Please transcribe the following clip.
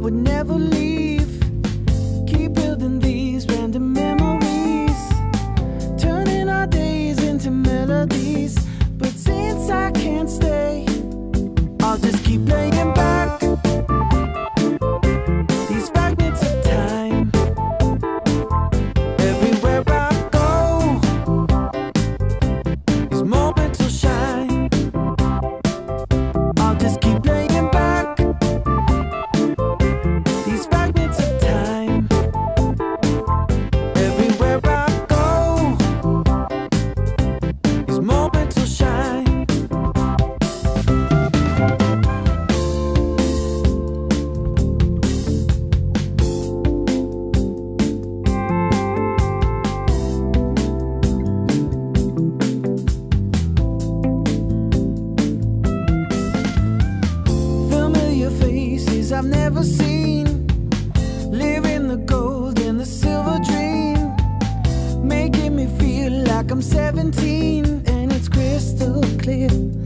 would never leave. Keep building these random memories, turning our days into melodies. But since I can't stay, I'll just keep playing back these fragments of time. Everywhere I go, these moments will shine. I'll just keep playing back these fragments of time. Everywhere I go, these moments will shine. Familiar faces I've never seen, living the gold and the silver dream, making me feel like I'm 17, and it's crystal clear.